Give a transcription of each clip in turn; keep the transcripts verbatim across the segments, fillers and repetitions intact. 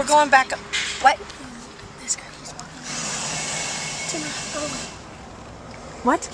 we're going back up. What? This guy, he's walking away. Tina, go away. What?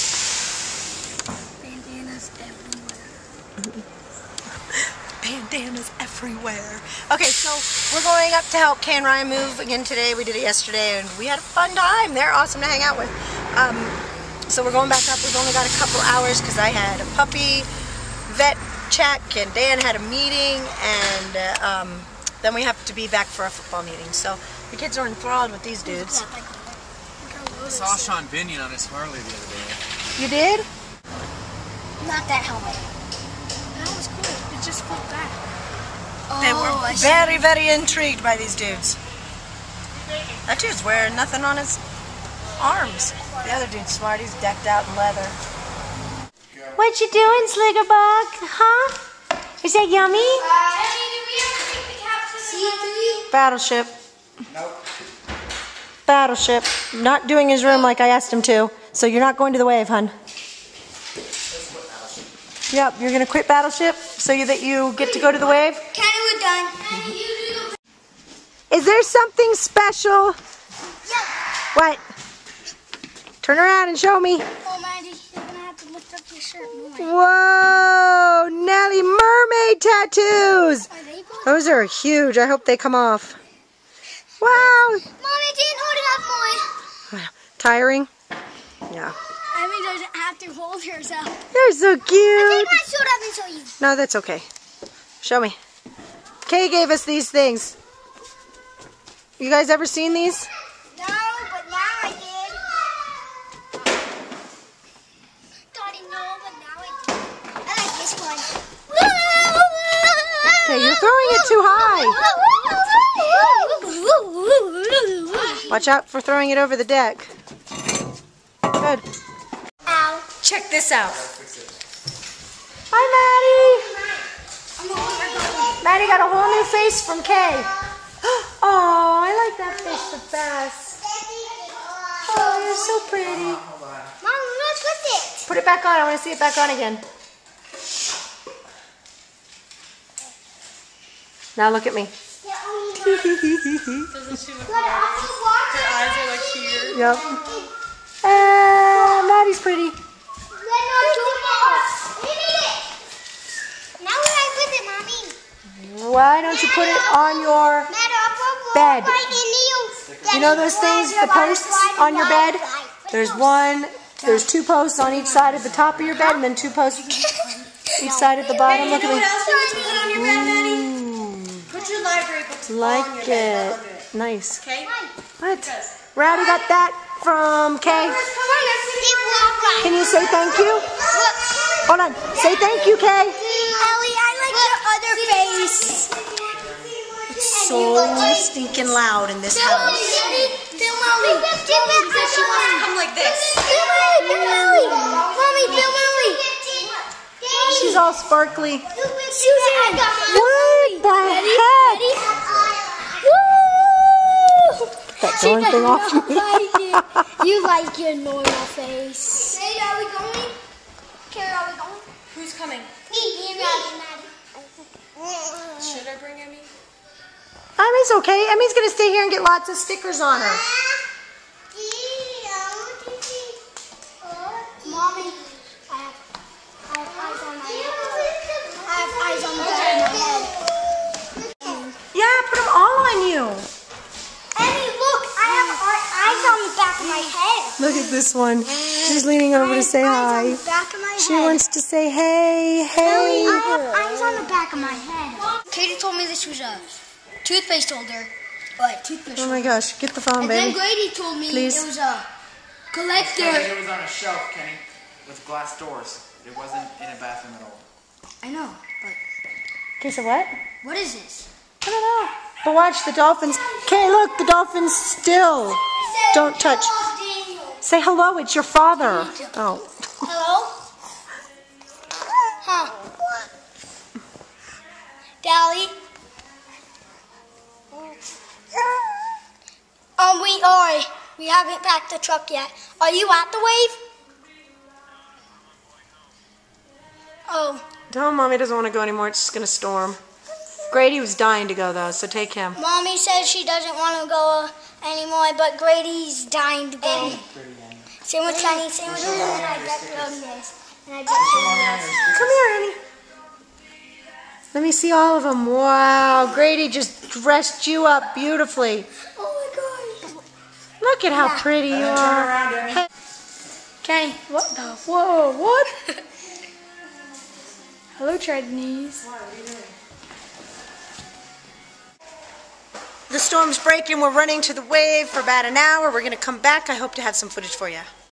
Bandanas everywhere. Bandanas everywhere. Okay, so we're going up to help Kay and Ryan move again today. We did it yesterday, and we had a fun time. They're awesome to hang out with. Um, so we're going back up. We've only got a couple hours because I had a puppy vet check, and Dan had a meeting, and uh, um, then we have to be back for a football meeting. So the kids are enthralled with these dudes. I saw Sean Binion on his Harley the other day. You did? Not that helmet. That was cool. It just flipped back. Oh, They were I very, see. very intrigued by these dudes. That dude's wearing nothing on his arms. The other dude's smart. He's decked out in leather. What you doing, Sliggerbug? Huh? Is that yummy? Battleship. Nope. Battleship. Not doing his room like I asked him to. So you're not going to the wave, hun. Yep, you're going to quit Battleship so you, that you get to go to the wave? Kenny, we're done. Is there something special? Yeah. What? Turn around and show me. Oh, Mandy, you're going to have to lift up your shirt more. Whoa! Nelly mermaid tattoos! Are they good? Those are huge. I hope they come off. Wow! Mommy didn't hold it up more. Tiring? Yeah. I mean, doesn't have to hold herself. They're so I cute. take my shirt off and show you. No, that's okay. Show me. Kay gave us these things. You guys ever seen these? No, but now I did. Daddy, no, but now I did. I like this one. Okay, you're throwing it too high. Watch out for throwing it over the deck. Good. Ow. Check this out. Hi, Maddie. Maddie got a whole new face from Kay. Oh, I like that fish the best. Oh, you're so pretty. Mom, what's with it? Put it back on. I want to see it back on again. Now look at me. Doesn't she look like her eyes are like here? Yep. And Maddie's pretty. Now what I with it, Mommy? Why don't you put it on your bed? You know those things, the posts on your bed? There's one, there's two posts on each side of the top of your bed, and then two posts each side at the bottom. Look You know what at else you need to put on your bed, Maddie? me. Put your library books on your Like bed. it. Love it. Nice. Okay? What? Rowdy got that from Kay. Can you say thank you? Hold on. Say thank you, Kay. Ellie, I like your other face. It's so stinking loud in this house. Film Ellie. Because she wants to Come like this. Film Ellie, film Ellie. Mommy, film Ellie. She's all sparkly. Susan. What the heck? Woo! That darn thing off me. You like your normal face. Hey, are we going? Carrie, are we going? Who's coming? Me, me and Maddie. Should I bring Emmy? Emmy's okay. Emmy's gonna stay here and get lots of stickers on her. Mommy, I have, I have eyes on my head. I have eyes on the back of my head. Yeah, put them all on you. Emmy, look, I have eyes on the back of my head. Look at this one. She's leaning over to say I hi. have eyes on the back of my She head. wants to say hey, hey. I have eyes on the back of my head. Katie told me this was a toothpaste holder. What? Toothpaste Oh my gosh, get the phone, And then baby. Grady told me Please. it was a collector. It was on a shelf, Kenny, with glass doors. It wasn't in a bathroom at all. I know, but Okay, so what? what is this? I don't know. But watch the dolphins. Okay, look, the dolphins still. Don't touch. Say hello, it's your father. Oh. Hello? Huh? Dally? Um, we are. We haven't packed the truck yet. Are you at the wave? Oh. Tell Mommy doesn't want to go anymore. It's just going to storm. Grady was dying to go though, so take him. Mommy says she doesn't want to go anymore, but Grady's dying to go. Same with Kenny, same with me, and I get goodness. And I get Come here, Annie. Let me see all of them. Wow, Grady just dressed you up beautifully. Oh my gosh. Look at how pretty you are. around, Annie. Kenny, what the? Whoa, what? Hello, Tridenies. The storm's breaking. We're running to the wave for about an hour. We're going to come back. I hope to have some footage for you.